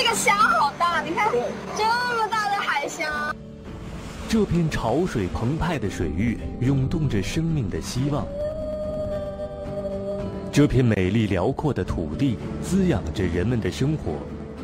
个虾好大，你看这么大的海虾。 这片潮水澎湃的水域涌动着生命的希望，这片美丽辽阔的土地滋养着人们的生活。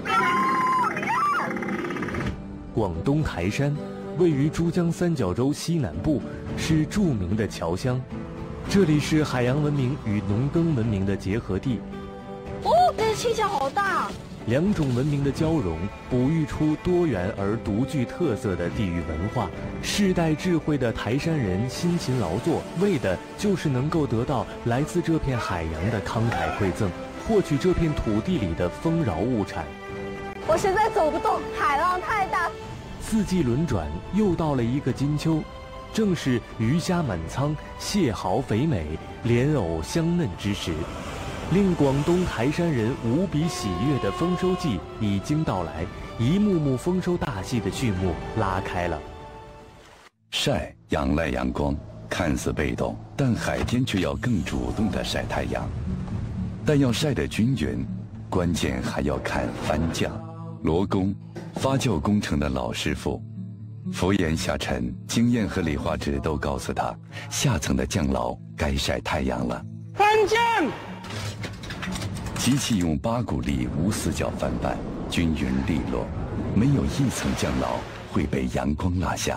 广东台山位于珠江三角洲西南部，是著名的侨乡，这里是海洋文明与农耕文明的结合地。 哦，这个气球好大！ 两种文明的交融，哺育出多元而独具特色的地域文化。世代智慧的台山人辛勤劳作，为的就是能够得到来自这片海洋的慷慨馈赠，获取这片土地里的丰饶物产。 我实在走不动，海浪太大。 四季轮转，又到了一个金秋，正是鱼虾满仓、蟹蚝肥美、莲藕香嫩之时。令广东台山人无比喜悦的丰收季已经到来，一幕幕丰收大戏的序幕拉开了。 晒仰赖阳光，看似被动，但海天却要更主动地晒太阳。但要晒得均匀，关键还要看翻酱。罗工，发酵工程的老师傅，浮言下沉，经验和理化纸都告诉他，下层的酱牢该晒太阳了。 翻酱。 机器用8股力无死角翻拌，均匀利落，没有一层酱牢会被阳光落下。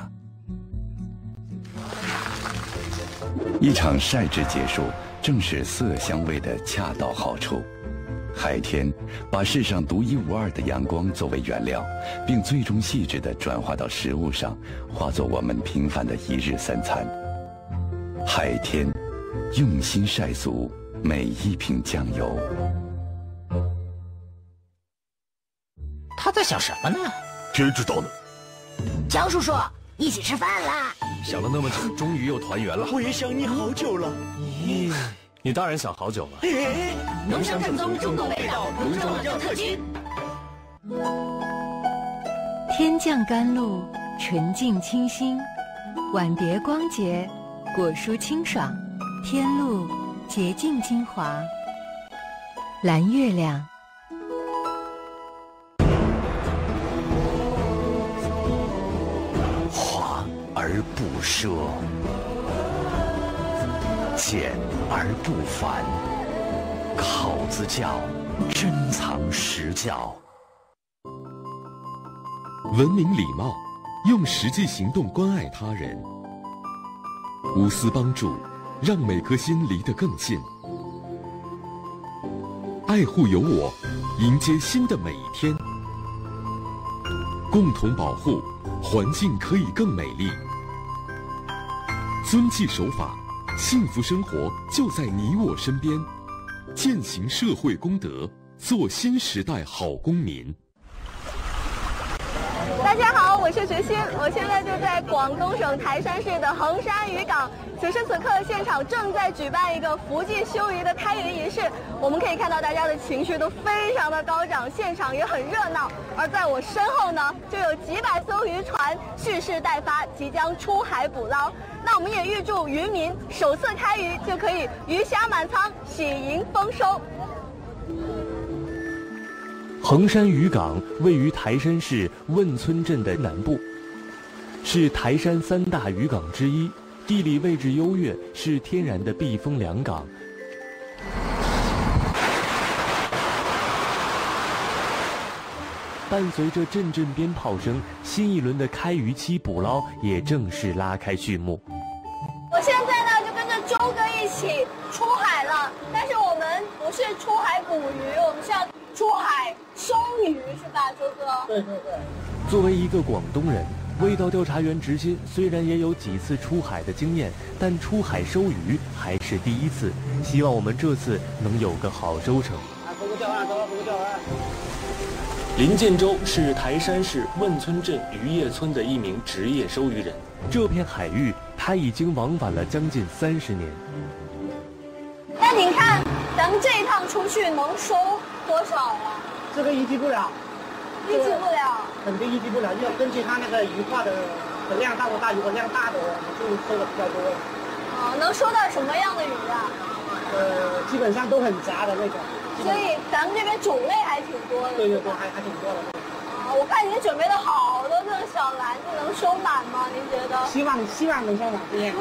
一场晒制结束，正是色香味的恰到好处。海天把世上独一无二的阳光作为原料，并最终细致地转化到食物上，化作我们平凡的一日三餐。海天用心晒足每一瓶酱油。 他在想什么呢？ 谁知道呢？ 江叔叔，一起吃饭啦！ 想了那么久，终于又团圆了。 我也想你好久了。 咦，你当然想好久了。 农乡正宗，中国味道，泸州肉特区。 天降甘露，纯净清新；碗碟光洁，果蔬清爽。天露洁净精华，蓝月亮。 华而不奢，简而不繁，考自教，珍藏实教。 文明礼貌，用实际行动关爱他人，无私帮助，让每颗心离得更近。爱护有我，迎接新的每一天。共同保护，环境可以更美丽。遵纪守法，幸福生活就在你我身边。践行社会公德，做新时代好公民。 大家好，我是学欣，我现在就在广东省台山市的衡山渔港。此时此刻，现场正在举办一个福记休渔的开渔仪式。我们可以看到大家的情绪都非常的高涨，现场也很热闹。而在我身后呢，就有几百艘渔船蓄势待发，即将出海捕捞。那我们也预祝渔民首次开渔就可以鱼虾满仓，喜迎丰收。 衡山渔港位于台山市汶村镇的南部，是台山3大渔港之一，地理位置优越，是天然的避风良港。伴随着阵阵鞭炮声，新一轮的开渔期捕捞也正式拉开序幕。 我现在呢就跟着周哥一起出海了，但是我们不是出海捕鱼，我们是要出海收鱼，是吧，周哥？ 对对对。 作为一个广东人，味道调查员执心虽然也有几次出海的经验，但出海收鱼还是第一次。希望我们这次能有个好收成。 不够钓岸，不够钓岸。 林建州是台山市汶村镇渔业村的一名职业收鱼人。这片海域他已经往返了将近30年。 那您看，咱们这一趟出去能收多少呀？ 这个预计不了， 预计不了， 肯定预计不了，要根据它那个鱼化的量大不大，如果量大的，我们就收的比较多。 能收到什么样的鱼啊？ 基本上都很杂的那种。 所以咱们这边种类还挺多的。 对，还挺多的。 我看您准备了好多这种小篮子，能收满吗？您觉得？ 希望能收满。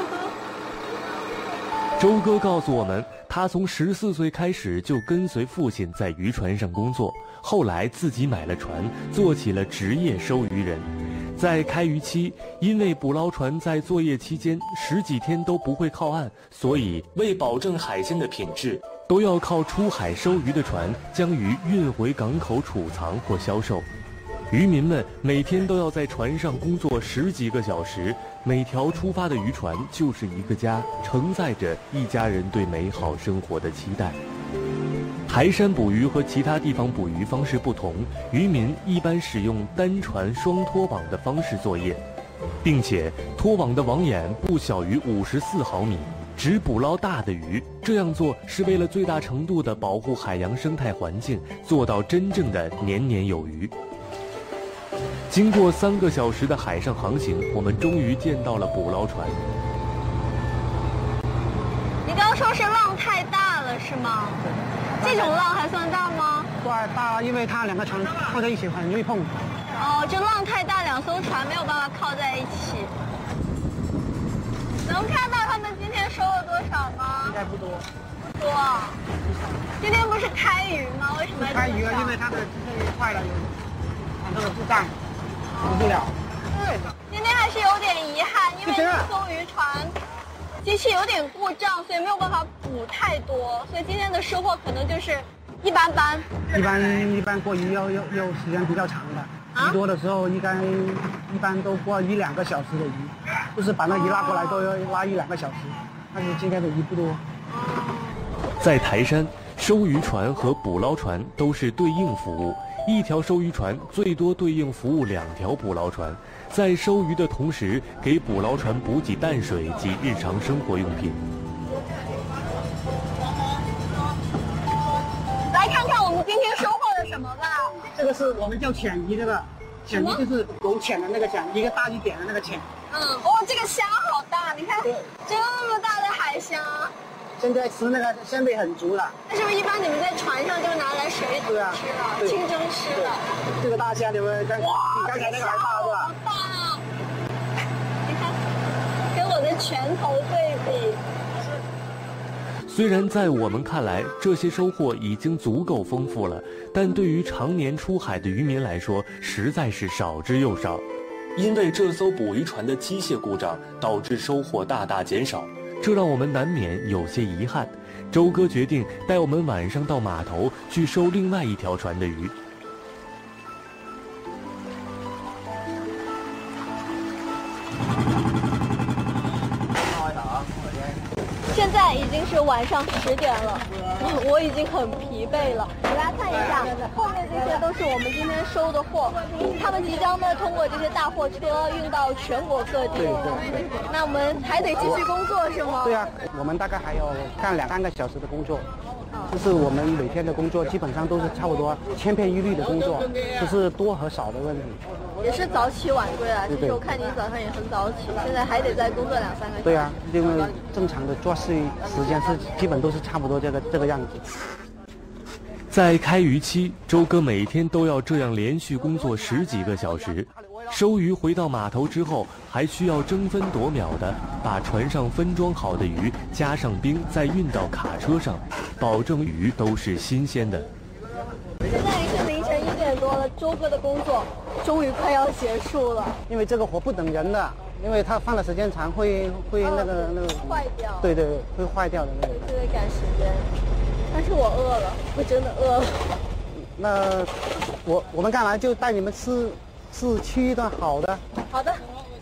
周哥告诉我们，他从14岁开始就跟随父亲在渔船上工作，后来自己买了船，做起了职业收渔人。在开渔期，因为捕捞船在作业期间10几天都不会靠岸，所以为保证海鲜的品质，都要靠出海收鱼的船将鱼运回港口储藏或销售。渔民们每天都要在船上工作10几个小时，每条出发的渔船就是一个家，承载着一家人对美好生活的期待。台山捕鱼和其他地方捕鱼方式不同，渔民一般使用单船双拖网的方式作业，并且拖网的网眼不小于54毫米，只捕捞大的鱼。这样做是为了最大程度地保护海洋生态环境，做到真正的年年有余。经过3个小时的海上航行，我们终于见到了捕捞船。 你刚刚说是浪太大了是吗？这种浪还算大吗？ 大了，因为它2个船靠在一起很容易碰。 哦，这浪太大，2艘船没有办法靠在一起。能看到他们今天收了多少吗？ 应该不多。 不多。今天不是开渔吗？为什么要开渔了？因为它的机器坏了，有很多的故障，捕不了。对。 今天还是有点遗憾，因为这艘渔船机器有点故障，所以没有办法捕太多，所以今天的收获可能就是一般般。 一般过鱼要时间比较长的，鱼多的时候一般都过1-2个小时的鱼，就是把那鱼拉过来都要拉1-2个小时，但是今天的鱼不多。 在台山，收渔船和捕捞船都是对应服务，一条收渔船最多对应服务2条捕捞船，在收鱼的同时给捕捞船补给淡水及日常生活用品。 来看看我们今天收获了什么吧。 这个是我们叫浅鱼，这个浅鱼就是狗浅的那个浅，一个大一点的那个浅。 这个虾好大，你看这么大的海虾。 现在吃那个鲜味很足了。 那是不是一般你们在船上就拿来水煮吃了，清蒸吃了？ 这个大虾你们比刚才那个还大是吧？ 好大啊！你看，跟我的拳头对比。 虽然在我们看来这些收获已经足够丰富了，但对于常年出海的渔民来说，实在是少之又少。因为这艘捕鱼船的机械故障，导致收获大大减少，这让我们难免有些遗憾。周哥决定带我们晚上到码头去收另外一条船的鱼。 现在已经是晚上10点了，我已经很疲惫了。给大家看一下，后面这些都是我们今天收的货，他们即将呢通过这些大货车运到全国各地。对。那我们还得继续工作是吗？ 对啊，我们大概还要干2-3个小时的工作。就是我们每天的工作基本上都是差不多千篇一律的工作，就是多和少的问题。 也是早起晚归啊，其实我看您早上也很早起，现在还得再工作2-3个小时。 对啊，因为正常的做事时间是基本都是差不多这个样子。 在开渔期，周哥每天都要这样连续工作10几个小时。收鱼回到码头之后，还需要争分夺秒地把船上分装好的鱼加上冰，再运到卡车上，保证鱼都是新鲜的。 现在是凌晨1点多了，周哥的工作终于快要结束了。 因为这个活不等人的，因为它放的时间长会那个坏掉。 对，会坏掉的那个。 就得赶时间，但是我饿了，我真的饿了。 那我们干嘛就带你们吃一顿好的。 好的。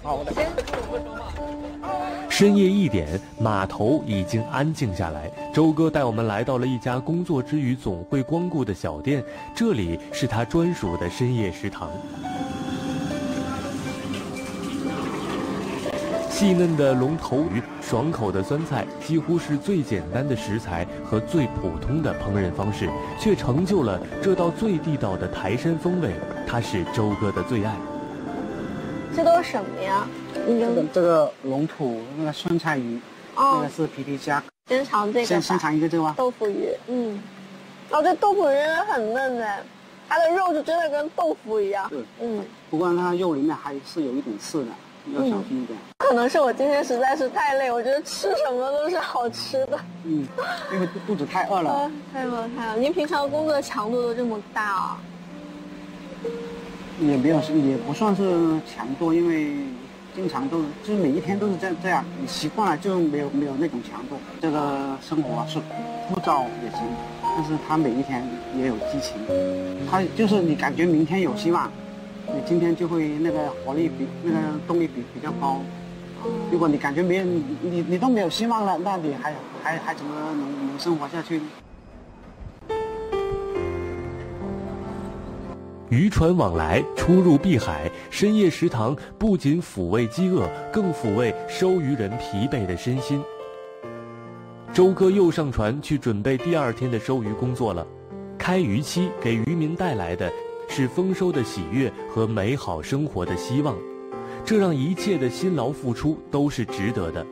深夜1点，码头已经安静下来。周哥带我们来到了一家工作之余总会光顾的小店，这里是他专属的深夜食堂。细嫩的龙头鱼，爽口的酸菜，几乎是最简单的食材和最普通的烹饪方式，却成就了这道最地道的台山风味。它是周哥的最爱。 这都是什么呀？ 这个龙脯那个酸菜鱼，那个是皮皮虾。 先尝这个。 先尝一个这个吧。 豆腐鱼，哦，这豆腐鱼真的很嫩哎，它的肉是真的跟豆腐一样。 对，不过它肉里面还是有一点刺的，要小心一点。 可能是我今天实在是太累，我觉得吃什么都是好吃的。 因为肚子太饿了。 太饿太饿！您平常工作强度都这么大啊？ 也不算是强度，因为经常都就是每一天都是这样，你习惯了就没有那种强度。这个生活是枯燥也行，但是他每一天也有激情，他就是你感觉明天有希望，你今天就会那个活力那个动力比较高。如果你感觉没有你都没有希望了，那你还怎么能生活下去呢？ 渔船往来，出入碧海，深夜食堂不仅抚慰饥饿，更抚慰收渔人疲惫的身心。周哥又上船去准备第2天的收渔工作了。开渔期给渔民带来的是丰收的喜悦和美好生活的希望，这让一切的辛劳付出都是值得的。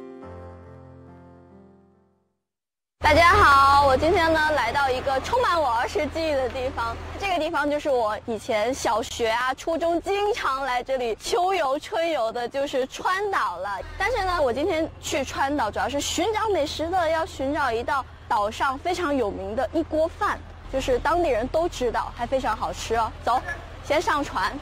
大家好，我今天呢来到一个充满我儿时记忆的地方，这个地方就是我以前小学啊、初中经常来这里秋游、春游的，就是川岛了。但是呢，我今天去川岛主要是寻找美食的，要寻找一道岛上非常有名的一锅饭，就是当地人都知道，还非常好吃哦。走，先上船。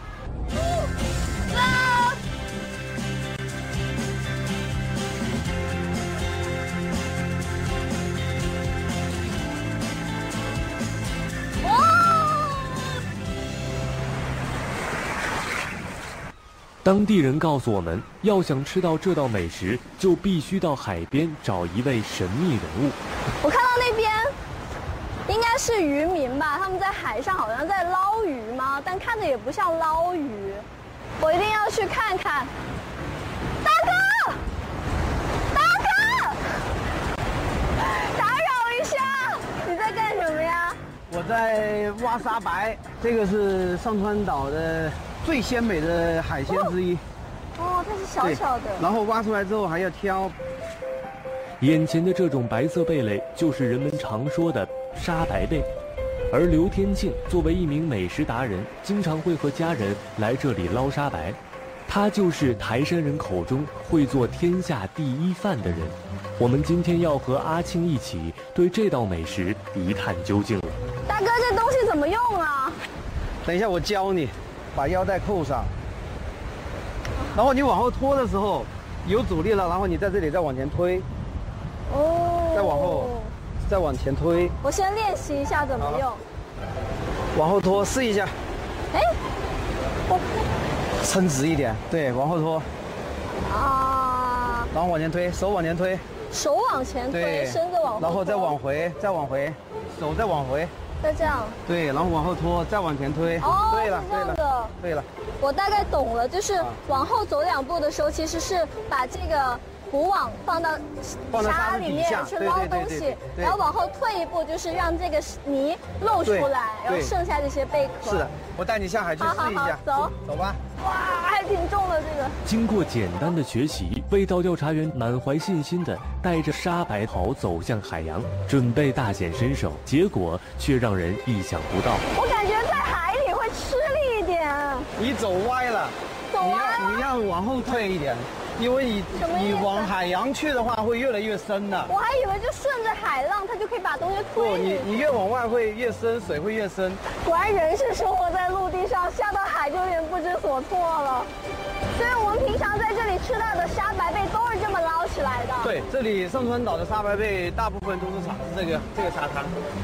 当地人告诉我们，要想吃到这道美食，就必须到海边找一位神秘人物。 我看到那边应该是渔民吧，他们在海上好像在捞鱼吗？但看着也不像捞鱼，我一定要去看看。大哥，大哥，打扰一下，你在干什么呀？ 我在挖沙白，这个是上川岛的最鲜美的海鲜之一。 哦，它是小小的。 然后挖出来之后还要挑。 眼前的这种白色贝类就是人们常说的沙白贝，而刘天庆作为一名美食达人，经常会和家人来这里捞沙白。他就是台山人口中会做天下第一饭的人。我们今天要和阿庆一起对这道美食一探究竟了。 大哥，这东西怎么用啊？ 等一下我教你，把腰带扣上，然后你往后拖的时候有阻力了，然后你在这里再往前推。哦。再往后，再往前推。 我先练习一下怎么用。 往后拖，试一下。 哎，我撑直一点，对，往后拖。 啊。 然后往前推，手往前推。 手往前推，身子往后。 然后再往回，再往回，手再往回。 再这样。 对，然后往后拖，再往前推。 哦， 对了， 对了， 对了。 我大概懂了，就是往后走2步的时候，其实是把这个捕网放到沙里面去捞东西，然后往后退1步，就是让这个泥露出来，然后剩下这些贝壳。 是的，我带你下海去试一下。 走， 走吧。 哇，还挺重的这个。 经过简单的学习，味道调查员满怀信心地带着沙白头走向海洋，准备大显身手，结果却让人意想不到。 我感觉在海里会吃力一点。 你走歪了，你要往后退一点，因为你往海洋去的话会越来越深的。 我还以为就顺着海浪，它就可以把东西推。 不，你越往外会越深，水会越深。 果然人是生活在陆地上，下到海就有点不知所措了。所以我们平常在这里吃到的沙白贝都是这么捞起来的。 对，这里上川岛的沙白贝大部分都是产自这个沙滩。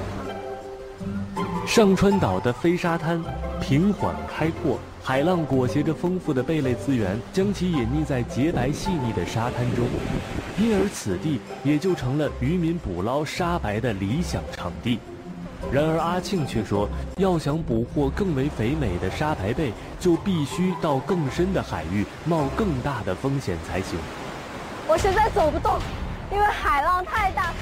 上川岛的飞沙滩平缓开阔，海浪裹挟着丰富的贝类资源，将其隐匿在洁白细腻的沙滩中，因而此地也就成了渔民捕捞沙白的理想场地。然而阿庆却说，要想捕获更为肥美的沙白贝，就必须到更深的海域，冒更大的风险才行。 我实在走不动，因为海浪太大。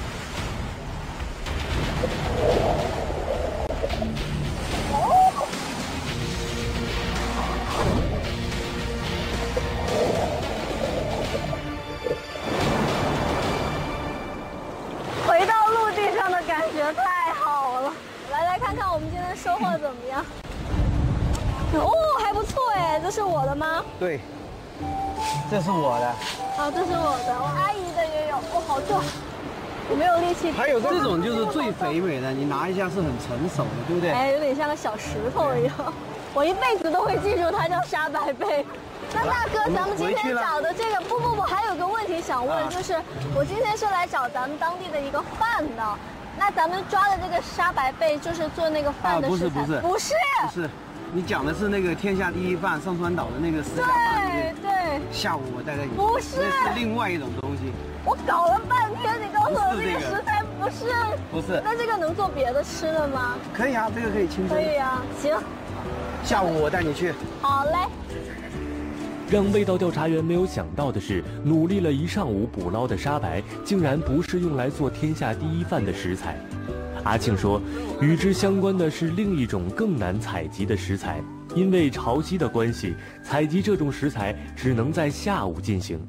收获怎么样？哦，还不错哎，这是我的吗？ 对，这是我的。 哦，这是我的，我阿姨的也有。哦，好重，我没有力气。 还有这种就是最肥美的，你拿一下是很成熟的，对不对？ 哎，有点像个小石头一样。我一辈子都会记住它叫沙白贝。那大哥，咱们今天找的这个，不，还有个问题想问，就是我今天是来找咱们当地的一个饭的，那咱们抓的这个沙白贝就是做那个饭的食材？不是， 你讲的是那个天下第一饭上川岛的那个石家饭， 对。 下午我带给你， 不是， 那是另外一种东西。 我搞了半天，你告诉我这个食材不是。那这个能做别的吃的吗？ 可以啊，这个可以轻松。 可以啊，行。 下午我带你去。 好嘞。 让味道调查员没有想到的是，努力了一上午捕捞的沙白，竟然不是用来做天下第一饭的食材。阿庆说，与之相关的是另一种更难采集的食材，因为潮汐的关系，采集这种食材只能在下午进行。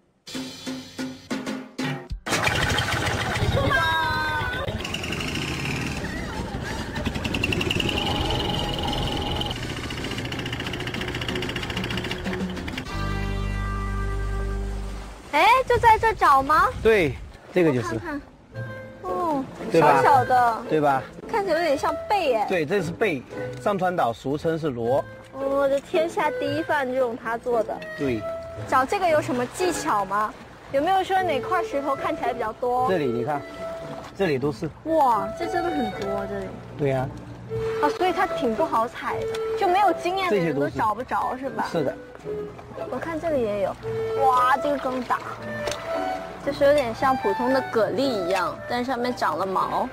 就在这找吗？ 对，这个就是。 看看，哦， 对吧？ 小小的， 对吧？ 看起来有点像贝耶。 对，这是贝，上川岛俗称是螺。 哦，这天下第一饭就用它做的。 对。 找这个有什么技巧吗？有没有说哪块石头看起来比较多？ 这里你看，这里都是。 哇，这真的很多，这里。 对呀。 啊，所以它挺不好采的，就没有经验的人都找不着，是吧？ 是的。 我看这里也有，哇，这个更大，就是有点像普通的蛤蜊一样，但上面长了毛。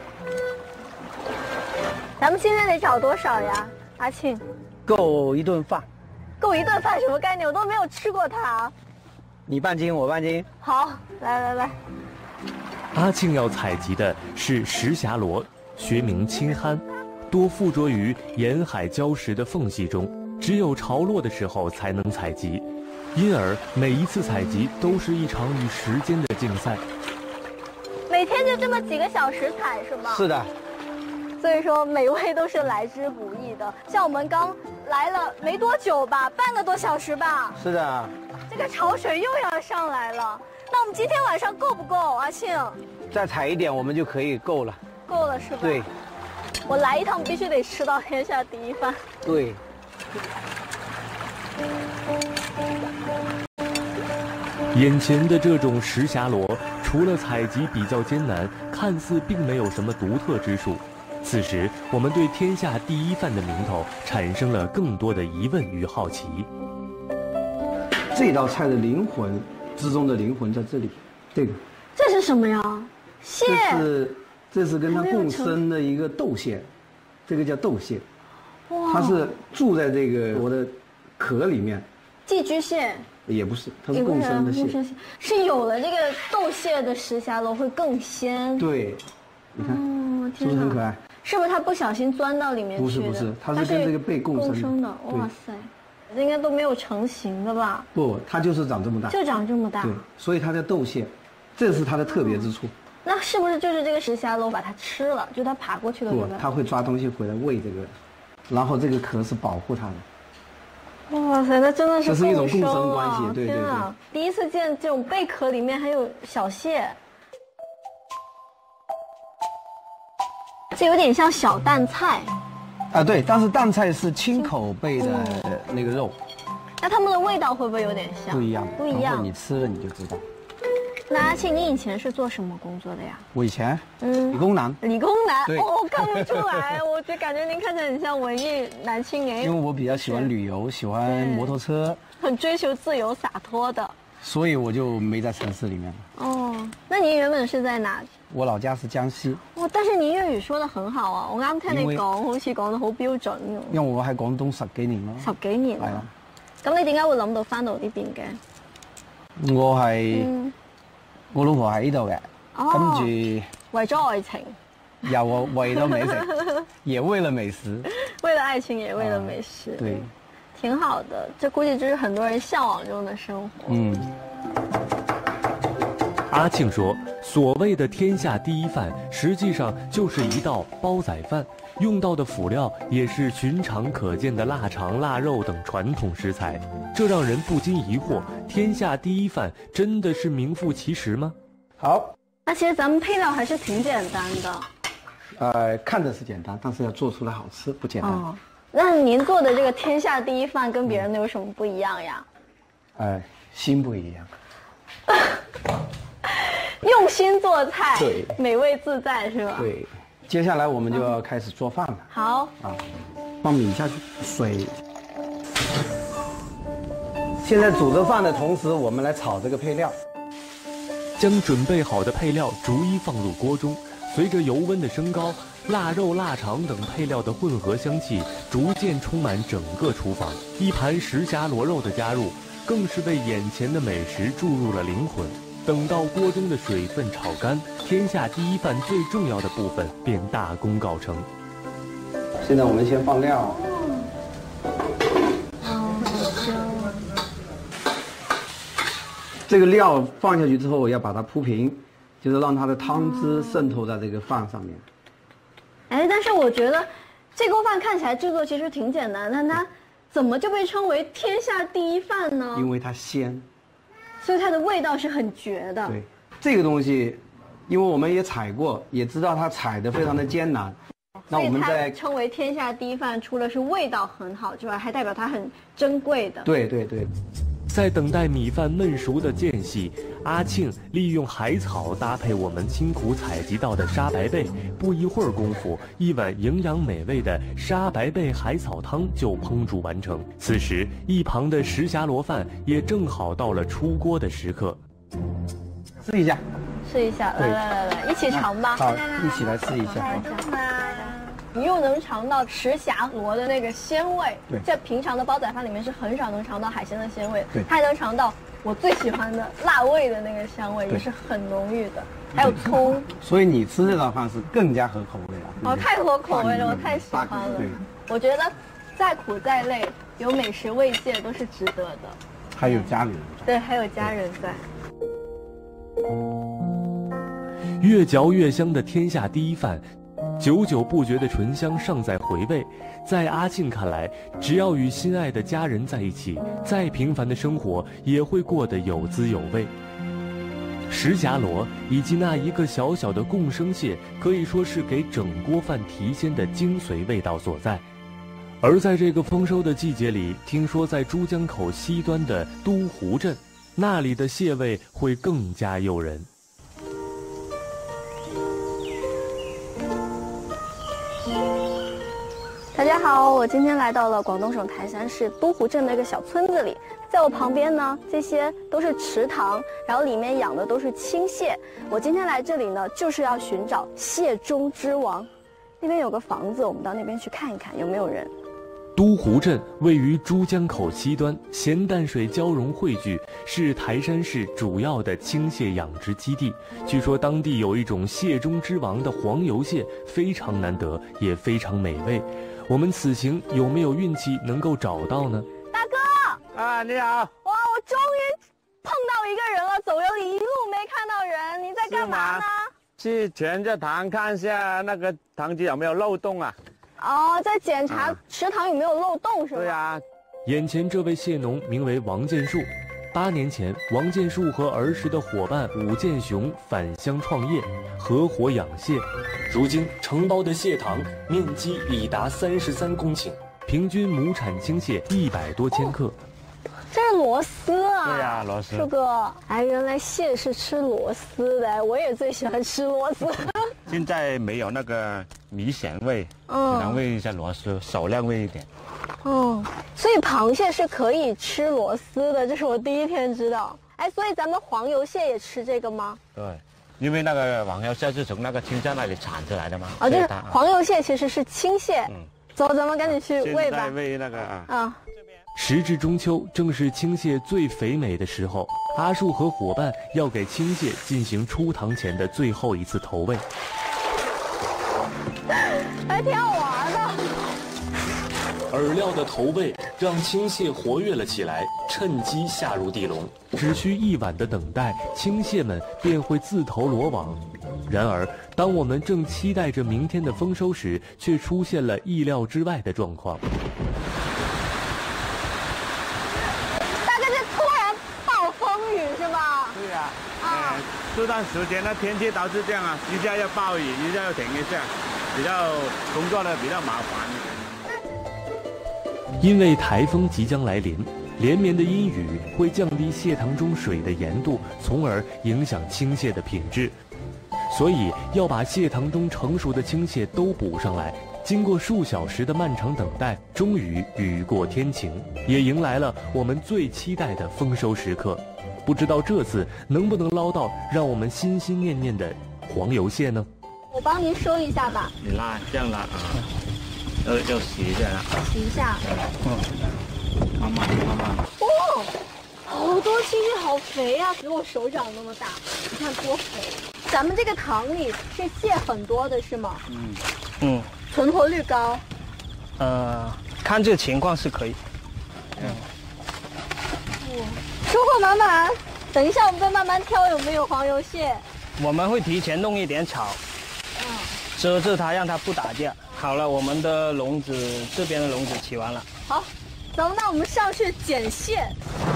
咱们现在得找多少呀，阿庆？ 够一顿饭。 够一顿饭什么概念？我都没有吃过它。 你半斤，我半斤。 好，来。 阿庆要采集的是石匣螺，学名青憨，多附着于沿海礁石的缝隙中。只有潮落的时候才能采集，因而每一次采集都是一场与时间的竞赛。 每天就这么几个小时采是吗？ 是的。 所以说每位都是来之不易的。像我们刚来了没多久吧，半个多小时吧。 是的。 这个潮水又要上来了，那我们今天晚上够不够，阿庆？ 再采一点我们就可以够了。 够了是吧？ 对。 我来一趟必须得吃到天下第一饭。 对。 眼前的这种石匣螺，除了采集比较艰难，看似并没有什么独特之处。此时，我们对天下第一饭的名头产生了更多的疑问与好奇。 这道菜的灵魂之中的灵魂在这里， 这是什么呀？蟹。 这是跟它共生的一个斗蟹，这个叫斗蟹。它是住在这个螺的壳里面。 寄居蟹也不是，它是共生的蟹。 是有了这个斗蟹的石匣螺会更鲜。 对，你看，是不是很可爱？ 是不是它不小心钻到里面去的？ 不是，它是跟这个贝共生的。 哇塞，这应该都没有成型的吧？ 不，它就是长这么大。 就长这么大。 对，所以它叫斗蟹，这是它的特别之处。 那是不是就是这个石匣螺把它吃了？就它爬过去了，对吧？ 不，它会抓东西回来喂这个，然后这个壳是保护它的。 哇塞，那真的是这是一种共生关系，对。 第一次见这种贝壳里面还有小蟹，这有点像小淡菜。 啊，对，但是淡菜是清口贝的那个肉。 那它们的味道会不会有点像？ 不一样， 不一样。 你吃了你就知道。 那阿庆，你以前是做什么工作的呀？ 我以前，理工男。 理工男， 对， 看不出来，我就感觉您看起来很像文艺男青年。 因为我比较喜欢旅游，喜欢摩托车， 很追求自由洒脱的， 所以我就没在城市里面了。 哦，那您原本是在哪？ 我老家是江西。 哦，但是您粤語說得很好啊，我啱聽你講，好似講得好標準喎。 因為我喺廣東10幾年咯。 10幾年。係啊。咁你點解會諗到翻到呢邊嘅？ 我係。我老婆喺呢度嘅，跟住為咗愛情， 又為了美食，也為了美食， 為了愛情也為了美食， 對， 挺好的。這估計就是很多人嚮往中的生活。 阿庆说，所谓的天下第一饭，实际上就是一道煲仔饭，用到的辅料也是寻常可见的腊肠、腊肉等传统食材，这让人不禁疑惑：天下第一饭真的是名副其实吗？ 好， 那其实咱们配料还是挺简单的。 看着是简单，但是要做出来好吃不简单。 哦，那您做的这个天下第一饭跟别人的有什么不一样呀？ 心不一样。 用心做菜， 对， 美味自在是吧？ 对，接下来我们就要开始做饭了。 好放米下去，水。现在煮着饭的同时，我们来炒这个配料。 将准备好的配料逐一放入锅中，随着油温的升高，腊肉、腊肠等配料的混合香气逐渐充满整个厨房。一盘石匣螺肉的加入，更是为眼前的美食注入了灵魂。等到锅中的水分炒干，天下第一饭最重要的部分便大功告成。 现在我们先放料。这个料放下去之后，我要把它铺平，就是让它的汤汁渗透在这个饭上面。 但是我觉得这锅饭看起来制作其实挺简单，但它怎么就被称为天下第一饭呢？ 因为它鲜， 所以它的味道是很绝的。 对，这个东西，因为我们也采过，也知道它采的非常的艰难。那我们在称为天下第一饭，除了是味道很好之外，还代表它很珍贵的。 对对对。 在等待米饭焖熟的间隙，阿庆利用海草搭配我们辛苦采集到的沙白贝，不一会儿功夫，一碗营养美味的沙白贝海草汤就烹煮完成。此时，一旁的石匣螺饭也正好到了出锅的时刻。 试一下， 试一下，来，一起尝吧。 好，一起来试一下。 你又能尝到石匣螺的那个鲜味， 对， 在平常的煲仔饭里面是很少能尝到海鲜的鲜味， 对， 它还能尝到我最喜欢的辣味的那个香味，也是很浓郁的，还有葱。 所以你吃这道饭是更加合口味了。 哦，太合口味了，我太喜欢了。对，我觉得再苦再累，有美食慰藉都是值得的。 还有家里人。 对，还有家人在。 越嚼越香的天下第一饭。久久不绝的醇香尚在回味，在阿庆看来，只要与心爱的家人在一起，再平凡的生活也会过得有滋有味。石匣螺以及那一个小小的共生蟹，可以说是给整锅饭提鲜的精髓味道所在。而在这个丰收的季节里，听说在珠江口西端的都湖镇，那里的蟹味会更加诱人。 大家好，我今天来到了广东省台山市都湖镇的一个小村子里，在我旁边呢，这些都是池塘，然后里面养的都是青蟹。我今天来这里呢，就是要寻找蟹中之王。那边有个房子，我们到那边去看一看有没有人。 都湖镇位于珠江口西端，咸淡水交融汇聚，是台山市主要的青蟹养殖基地。据说当地有一种蟹中之王的黄油蟹，非常难得，也非常美味。我们此行有没有运气能够找到呢？ 大哥啊，你好！ 哇，我终于碰到一个人了，走了一路没看到人，你在干嘛呢？ 去泉着塘看一下那个塘底有没有漏洞啊。 哦，在检查池塘有没有漏洞是吧？ 对啊。 眼前这位蟹农名为王建树。8年前，王建树和儿时的伙伴武建雄返乡创业，合伙养蟹。如今承包的蟹塘面积已达33公顷，平均亩产青蟹100多千克。 这是螺丝啊！ 对啊，螺丝。 树哥，原来蟹是吃螺丝的，我也最喜欢吃螺丝。 现在没有那个米咸味，只能喂一下螺丝，少量喂一点。 所以螃蟹是可以吃螺丝的，这是我第一天知道。所以咱们黄油蟹也吃这个吗？ 对，因为那个黄油蟹是从那个青蟹那里产出来的嘛。 就是黄油蟹其实是青蟹。走，咱们赶紧去喂吧。 喂那个时至中秋，正是青蟹最肥美的时候。阿树和伙伴要给青蟹进行出塘前的最后一次投喂。 还挺好玩的。 饵料的投喂让青蟹活跃了起来，趁机下入地笼。只需1晚的等待，青蟹们便会自投罗网。然而，当我们正期待着明天的丰收时，却出现了意料之外的状况。 大概是突然暴风雨是吧？ 对呀。这段时间的天气导致这样啊，一下要暴雨，一下要停一下，比较工作的比较麻烦。 因为台风即将来临，连绵的阴雨会降低蟹塘中水的盐度，从而影响青蟹的品质。所以要把蟹塘中成熟的青蟹都捕上来。经过数小时的漫长等待，终于雨过天晴，也迎来了我们最期待的丰收时刻。不知道这次能不能捞到让我们心心念念的黄油蟹呢？ 我帮您收一下吧。 你拉，这样拉啊，要洗一下啊。 洗一下。 慢慢。 哦，好多青蟹，好肥啊，比我手掌那么大，你看多肥。咱们这个塘里是蟹很多的是吗？存活率高。 看这个情况是可以。 收获满满。等一下我们再慢慢挑有没有黄油蟹。 我们会提前弄一点草，遮着它，让它不打架。好了，我们的笼子这边的笼子起完了。 好，走，那我们上去捡蟹。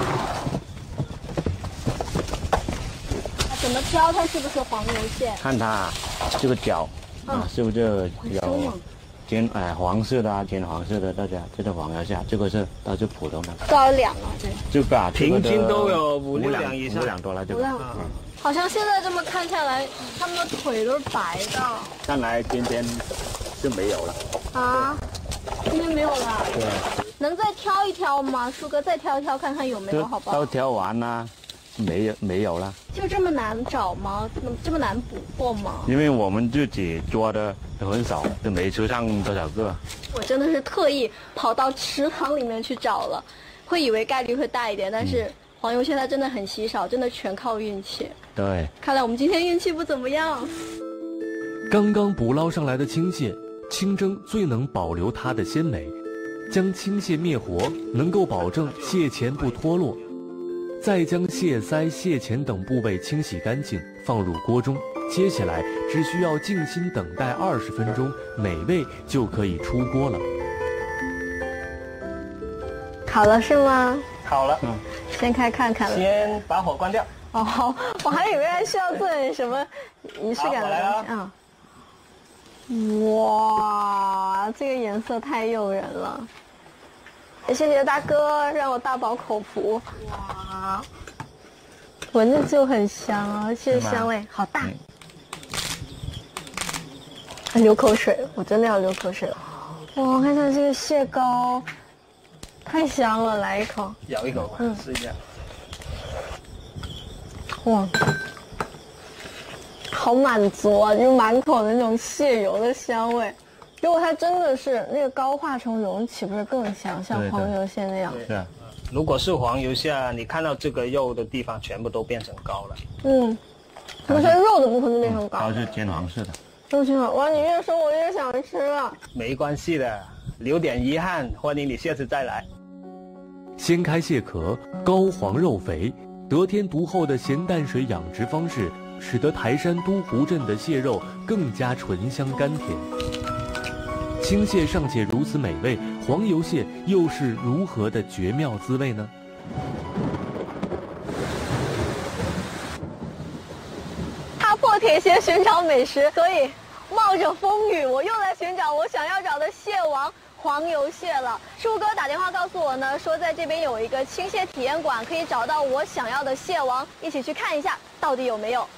怎么挑它是不是黄油蟹？ 看它这个脚是不是有金黄色的金黄色的，大家这是黄油蟹，这个是都是普通的。 多少两啊？ 这个平均都有5-6两以上。 5两多了，这个。 好像现在这么看下来，它们的腿都是白的。 看来今天就没有了。 啊？今天没有了。 对。 能再挑一挑吗？叔哥，再挑一挑看看有没有，好不好？ 都挑完了。没有了， 就这么难找吗？这么难捕获吗？ 因为我们自己捉的很少，就没吃上多少个。 我真的是特意跑到池塘里面去找了，会以为概率会大一点，但是黄油蟹它真的很稀少，真的全靠运气。 对， 看来我们今天运气不怎么样。 刚刚捕捞上来的青蟹，清蒸最能保留它的鲜美，将青蟹灭活，能够保证蟹钳不脱落。再将蟹腮、蟹钳等部位清洗干净，放入锅中。接下来只需要静心等待20分钟，美味就可以出锅了。 好了是吗？ 好了， 先开看看了。 先把火关掉。 哦，好，我还以为还需要做点什么仪式感的东西啊。哇，这个颜色太诱人了。谢谢大哥让我大饱口福。哇，闻着就很香，而且香味好大。流口水，我真的要流口水了。哇，看看这个蟹膏，太香了，来一口。 咬一口，试一下。 哇，好满足啊！就满口那种蟹油的香味。如果它真的是那个膏化成溶，岂不是更香？像黄油蟹那样。 是啊， 如果是黄油蟹，你看到这个肉的地方全部都变成膏了。 不是肉的部分都变成膏。 膏是金黄色的。 都挺好。哇，你越说我越想吃了。 没关系的，留点遗憾，欢迎你下次再来。 掀开蟹壳，膏黄肉肥，得天独厚的咸淡水养殖方式，使得台山都湖镇的蟹肉更加醇香甘甜。青蟹尚且如此美味，黄油蟹又是如何的绝妙滋味呢？ 踏破铁鞋寻找美食，所以冒着风雨，我又来寻找我想要找的蟹王黄油蟹了。树哥打电话告诉我呢，说在这边有一个青蟹体验馆，可以找到我想要的蟹王，一起去看一下到底有没有。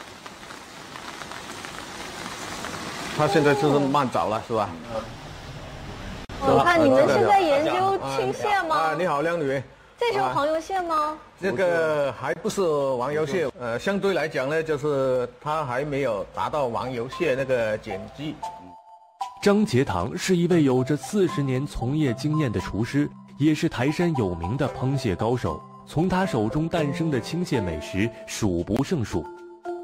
他现在就是慢找了，是吧？ 我看你们是在研究青蟹吗？ 你好，靓女。 这是黄油蟹吗？ 这个还不是黄油蟹，相对来讲呢，就是它还没有达到黄油蟹那个检技。 张杰堂是一位有着40年从业经验的厨师，也是台山有名的螃蟹高手。从他手中诞生的青蟹美食数不胜数。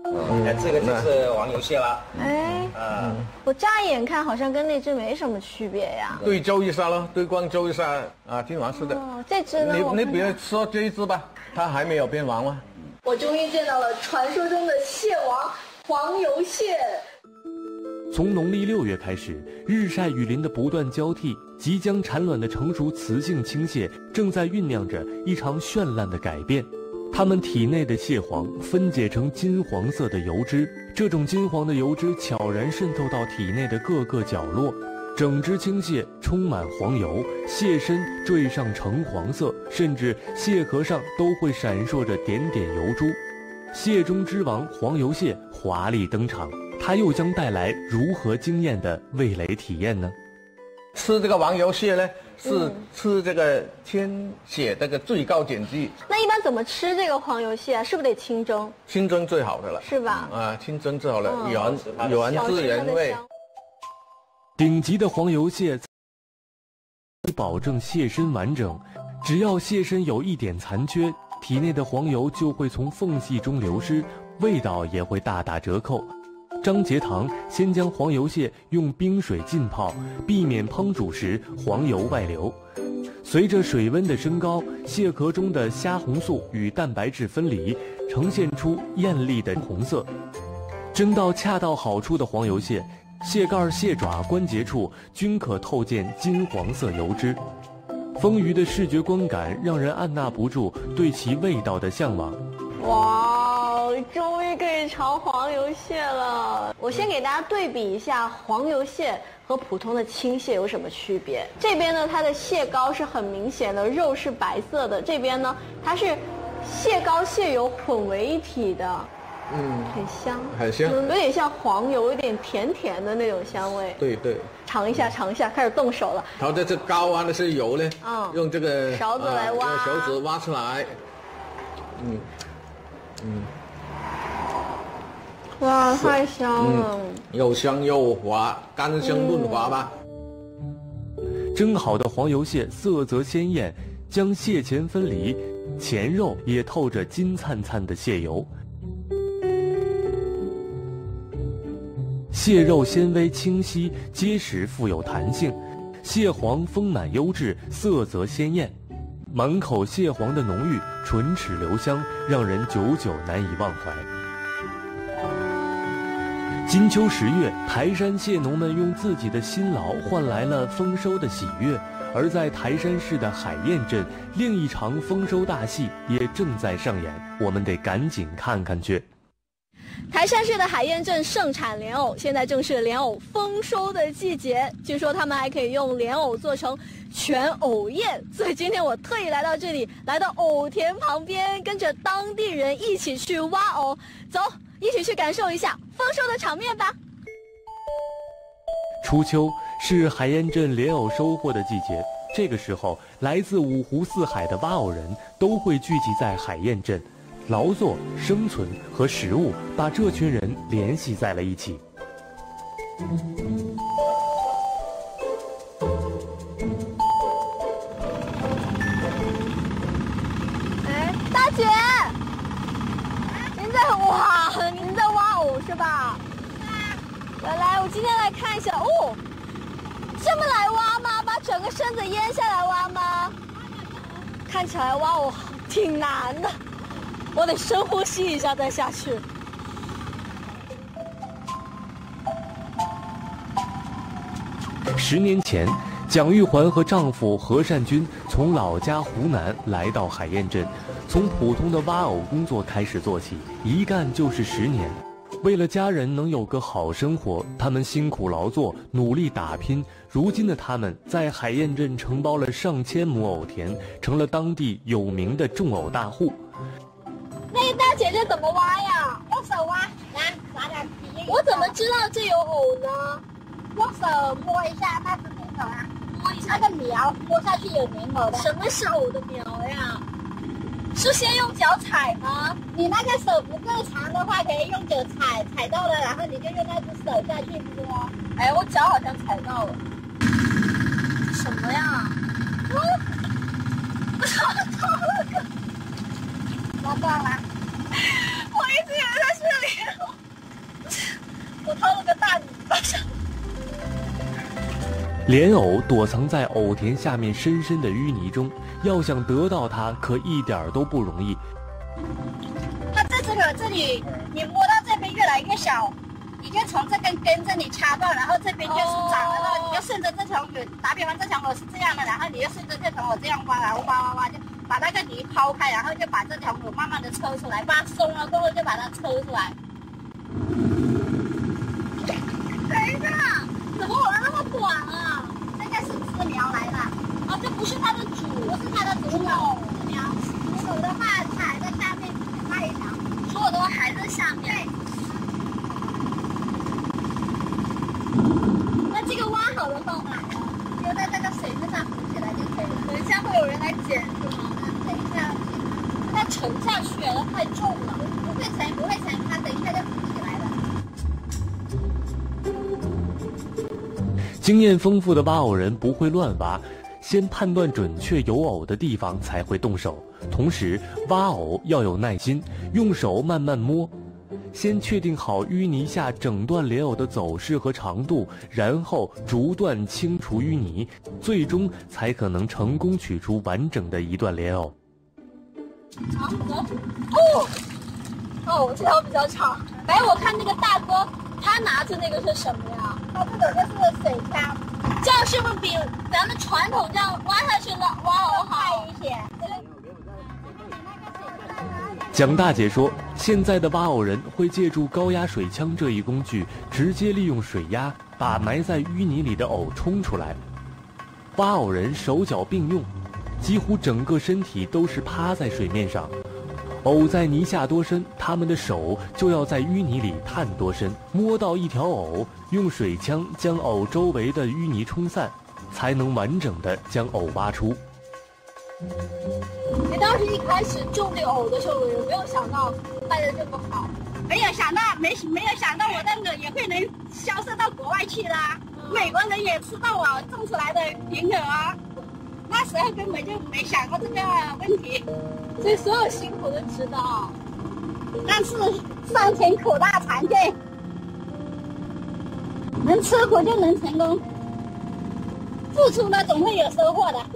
这个就是黄油蟹了。 哎，我乍眼看好像跟那只没什么区别呀。 对照一下咯，对光照一下啊，金黄色的。 这只呢？ 你比如说这一只吧，它还没有变黄吗？ 我终于见到了传说中的蟹王黄油蟹。 从农历6月开始，日晒雨淋的不断交替，即将产卵的成熟雌性青蟹正在酝酿着一场绚烂的改变。它们体内的蟹黄分解成金黄色的油脂，这种金黄的油脂悄然渗透到体内的各个角落，整只青蟹充满黄油，蟹身缀上橙黄色，甚至蟹壳上都会闪烁着点点油珠。蟹中之王黄油蟹华丽登场，它又将带来如何惊艳的味蕾体验呢？ 吃这个黄油蟹呢，是吃这个鲜血这个最高检级。 那一般怎么吃这个黄油蟹啊？是不是得清蒸？ 清蒸最好的了， 是吧？ 啊，清蒸最好了，原汁原味。 顶级的黄油蟹保证蟹身完整，只要蟹身有一点残缺，体内的黄油就会从缝隙中流失，味道也会大打折扣。张节堂先将黄油蟹用冰水浸泡，避免烹煮时黄油外流。随着水温的升高，蟹壳中的虾红素与蛋白质分离，呈现出艳丽的红色。蒸到恰到好处的黄油蟹，蟹盖、蟹爪、关节处均可透见金黄色油脂。丰腴的视觉观感让人按捺不住对其味道的向往。 哇，终于可以尝黄油蟹了！我先给大家对比一下黄油蟹和普通的青蟹有什么区别。这边呢，它的蟹膏是很明显的，肉是白色的；这边呢，它是蟹膏、蟹油混为一体的，很香， 很香， 有点像黄油，有点甜甜的那种香味。 对对， 尝一下，尝一下，开始动手了。 然后这膏啊，那是油呢，用这个勺子来挖， 用手指挖出来， 哇，太香了， 又香又滑，甘香润滑吧。 蒸好的黄油蟹色泽鲜艳，将蟹钳分离，钳肉也透着金灿灿的蟹油。蟹肉纤维清晰、结实、富有弹性，蟹黄丰满优质，色泽鲜艳。满口蟹黄的浓郁，唇齿留香，让人久久难以忘怀。金秋10月，台山蟹农们用自己的辛劳换来了丰收的喜悦，而在台山市的海晏镇，另一场丰收大戏也正在上演，我们得赶紧看看去。 台山市的海晏镇盛产莲藕，现在正是莲藕丰收的季节。据说他们还可以用莲藕做成全藕宴，所以今天我特意来到这里，来到藕田旁边，跟着当地人一起去挖藕。走，一起去感受一下丰收的场面吧。 初秋是海晏镇莲藕收获的季节，这个时候，来自五湖四海的挖藕人都会聚集在海晏镇。劳作、生存和食物把这群人联系在了一起。 哎，大姐，您在挖藕是吧？来，我今天来看一下哦。这么来挖吗？把整个身子淹下来挖吗？看起来挖藕挺难的。我得深呼吸一下再下去。 10年前，蒋玉环和丈夫何善军从老家湖南来到海晏镇，从普通的挖藕工作开始做起，一干就是10年。为了家人能有个好生活，他们辛苦劳作，努力打拼。如今的他们在海晏镇承包了上千亩藕田，成了当地有名的种藕大户。 那大姐这怎么挖呀？ 用手挖，来撒点皮。 我怎么知道这有藕呢？ 用手摸一下，那是粘藕啊。摸一下那个苗，摸下去有粘藕的。 什么是藕的苗呀？是先用脚踩吗？ 你那个手不够长的话，可以用脚踩，踩到了，然后你就用那只手下去摸。 哎，我脚好像踩到了。什么呀？我找到了个。 挖到了。 我一直以为它是莲藕。 莲藕躲藏在藕田下面深深的淤泥中，要想得到它，可一点都不容易。 它这里，你摸到这边越来越小，你就从这根这里掐断，然后这边就是长了，然后你就顺着这条根，打比方这条藕是这样的，然后你就顺着这条藕这样挖，然后挖，就把那个泥抛开，然后就把这条藕慢慢的抽出来，挖松了过后就把它抽出来。等一下，怎么我的那么短啊？这个是枝苗来的，啊，这不是它的主，不是它的主种，枝苗。主的话踩在下面挖一条，主的话还在下面。那这个挖好了放哪呢？就在这个水面上浮起来就可以了。等一下会有人来捡是吗？等一下，它沉下去了，它太重了，不会沉，它等一下就浮起来了。 经验丰富的挖藕人不会乱挖，先判断准确有藕的地方才会动手。同时，挖藕要有耐心，用手慢慢摸。先确定好淤泥下整段莲藕的走势和长度，然后逐段清除淤泥，最终才可能成功取出完整的一段莲藕。 好，走。这条比较长。哎，我看那个大哥，他拿着那个是什么呀？他这个就是水枪，这样是不是比咱们传统这样挖下去的挖藕好一些？ 蒋大姐说，现在的挖藕人会借助高压水枪这一工具，直接利用水压把埋在淤泥里的藕冲出来。挖藕人手脚并用，几乎整个身体都是趴在水面上。藕在泥下多深，他们的手就要在淤泥里探多深。摸到一条藕，用水枪将藕周围的淤泥冲散，才能完整的将藕挖出。 你当时一开始种这个藕的时候，有没有想到卖的这么好？没有想到我那个也会能销售到国外去啦。美国人也吃到我种出来的苹果啊，那时候根本就没想过这个问题， 所以所有辛苦都值得。 但是上天苦大常见，能吃苦就能成功，付出了总会有收获的。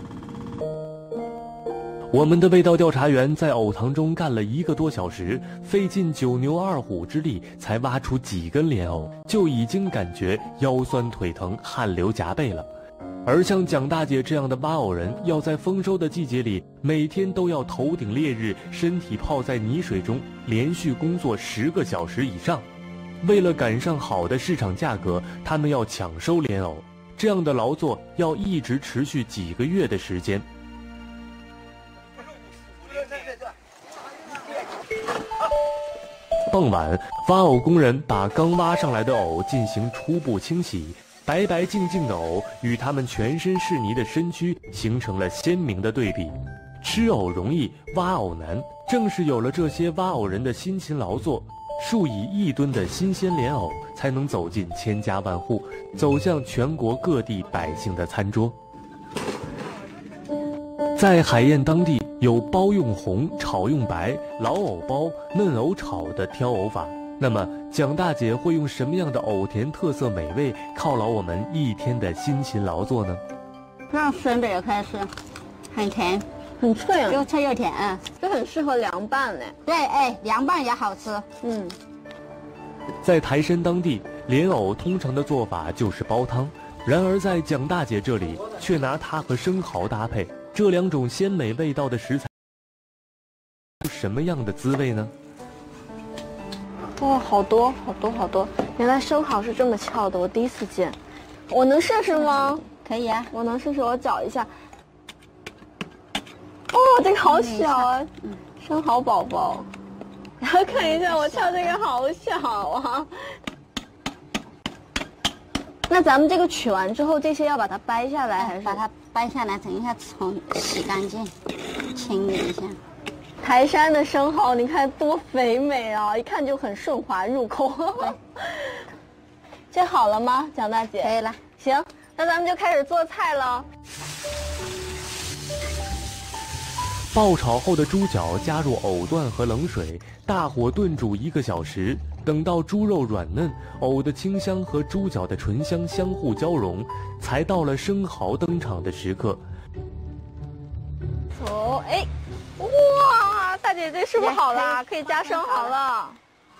我们的味道调查员在藕塘中干了1个多小时，费尽9牛2虎之力才挖出几根莲藕，就已经感觉腰酸腿疼、汗流浃背了。而像蒋大姐这样的挖藕人，要在丰收的季节里，每天都要头顶烈日，身体泡在泥水中，连续工作10个小时以上。为了赶上好的市场价格，他们要抢收莲藕，这样的劳作要一直持续几个月的时间。傍晚，挖藕工人把刚挖上来的藕进行初步清洗，白白净净的藕与他们全身是泥的身躯形成了鲜明的对比。吃藕容易，挖藕难，正是有了这些挖藕人的辛勤劳作，数以亿吨的新鲜莲藕才能走进千家万户，走向全国各地百姓的餐桌。在海晏当地，有包用红、炒用白、老藕包、嫩藕炒的挑藕法。那么，蒋大姐会用什么样的藕田特色美味犒劳我们一天的辛勤劳作呢？ 让生的也可以吃，很甜， 很脆啊， 又脆又甜啊， 这很适合凉拌呢。 对，凉拌也好吃。 在台山当地，莲藕通常的做法就是煲汤，然而在蒋大姐这里，却拿它和生蚝搭配。这2种鲜美味道的食材，什么样的滋味呢？ 哇，好多！原来生蚝是这么翘的，我第一次见。我能试试吗？ 可以啊， 我能试试，我搅一下。哦，这个好小啊，生蚝宝宝。然后看一下我翘这个好小啊。那咱们这个取完之后，这些要把它掰下来，还是把它掰下来？等一下洗干净，清理一下。 台山的生蚝，你看多肥美啊，一看就很顺滑入口。这好了吗，蒋大姐？ 可以了。 行，那咱们就开始做菜了。 爆炒后的猪脚加入藕段和冷水，大火炖煮1个小时。 等到猪肉软嫩，藕的清香和猪脚的醇香相互交融，才到了生蚝登场的时刻。 走，哎，哇，大姐这是不是好了？可以加生蚝了。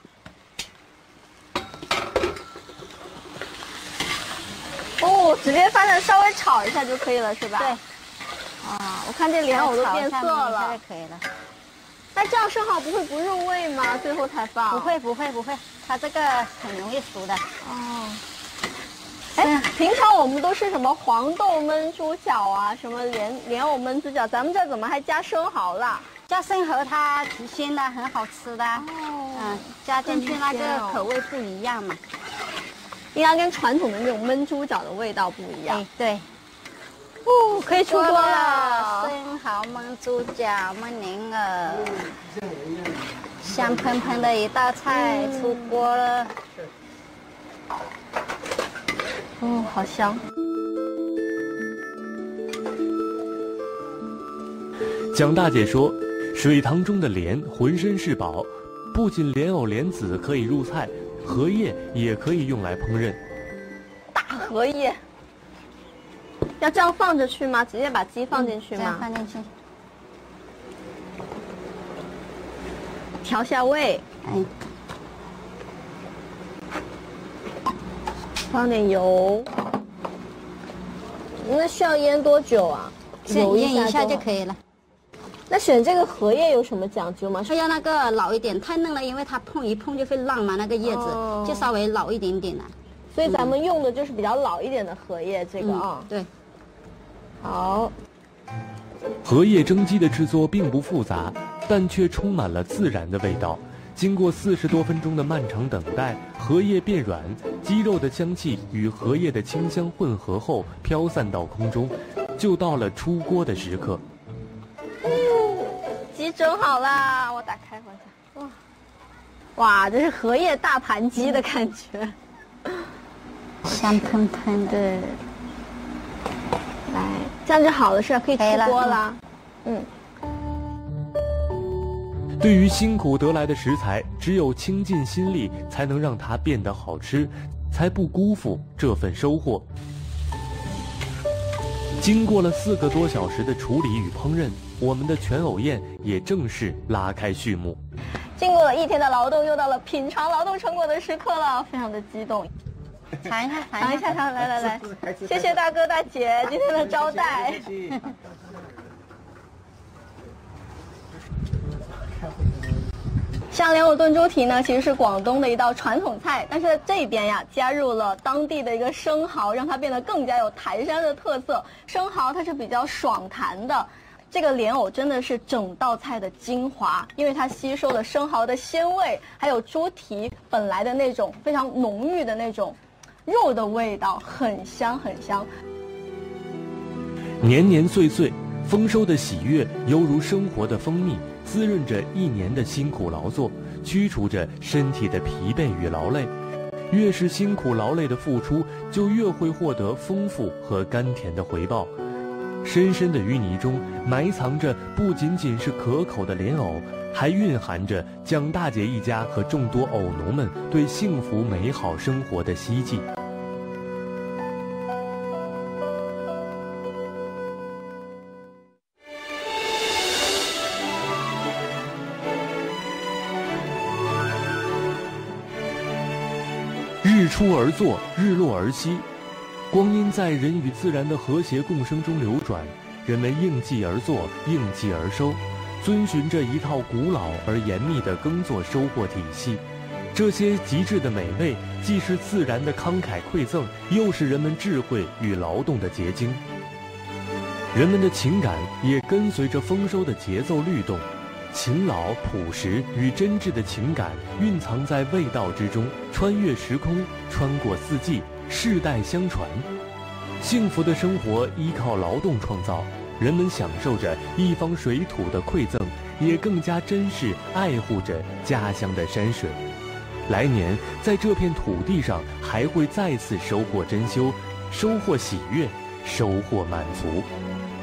哦，直接放上稍微炒一下就可以了，是吧？ 对。 啊，我看这莲藕都变色了， 就可以了。 那这样生蚝不会不入味吗？最后才放？ 不会，它这个很容易熟的。 哦。哎，平常我们都是什么黄豆焖猪脚啊，什么莲藕焖猪脚，咱们这怎么还加生蚝了？ 加生蚝它提鲜的，很好吃的。哦。加进去那个口味不一样嘛。 应该跟传统的那种焖猪脚的味道不一样。 对。 哦，可以出锅了。 生蚝焖猪脚、焖莲藕，香喷喷的一道菜出锅了。 哦，好香。 蒋大姐说，水塘中的莲浑身是宝，不仅莲藕、莲子可以入菜，荷叶也可以用来烹饪。 大荷叶。要这样放着去吗？直接把鸡放进去吗？ 放进去， 调下味。 哎， 放点油。那需要腌多久啊？ 腌一下就可以了。 那选这个荷叶有什么讲究吗？ 它要那个老一点，太嫩了，因为它碰一碰就会烂嘛，那个叶子、就稍微老一点点了。 所以咱们用的就是比较老一点的荷叶，这个啊。 对。 好。 荷叶蒸鸡的制作并不复杂，但却充满了自然的味道。经过40多分钟的漫长等待，荷叶变软，鸡肉的香气与荷叶的清香混合后飘散到空中，就到了出锅的时刻。 鸡蒸好啦，我打开我一下。哇，这是荷叶大盘鸡的感觉， 香喷喷的。 对。来，这样就好了，是吧？可以出锅啦。 对于辛苦得来的食材，只有倾尽心力，才能让它变得好吃，才不辜负这份收获。经过了4个多小时的处理与烹饪，我们的全藕宴也正式拉开序幕。 经过了1天的劳动，又到了品尝劳动成果的时刻了，非常的激动。 尝一下， 来，谢谢大哥大姐今天的招待。像莲藕炖猪蹄呢，其实是广东的一道传统菜，但是在这边呀，加入了当地的一个生蚝，让它变得更加有台山的特色。生蚝它是比较爽弹的，这个莲藕真的是整道菜的精华，因为它吸收了生蚝的鲜味，还有猪蹄本来的那种非常浓郁的那种肉的味道，很香很香。 年年岁岁，丰收的喜悦犹如生活的蜂蜜，滋润着1年的辛苦劳作，驱除着身体的疲惫与劳累。越是辛苦劳累的付出，就越会获得丰富和甘甜的回报。深深的淤泥中埋藏着不仅仅是可口的莲藕，还蕴含着蒋大姐一家和众多藕农们对幸福美好生活的希冀。日出而作，日落而息，光阴在人与自然的和谐共生中流转，人们应季而作，应季而收，遵循着一套古老而严密的耕作收获体系。这些极致的美味，既是自然的慷慨馈赠，又是人们智慧与劳动的结晶。人们的情感也跟随着丰收的节奏律动，勤劳、朴实与真挚的情感蕴藏在味道之中，穿越时空，穿过四季，世代相传。幸福的生活依靠劳动创造，人们享受着一方水土的馈赠，也更加珍视、爱护着家乡的山水。来年在这片土地上，还会再次收获珍馐，收获喜悦，收获满足。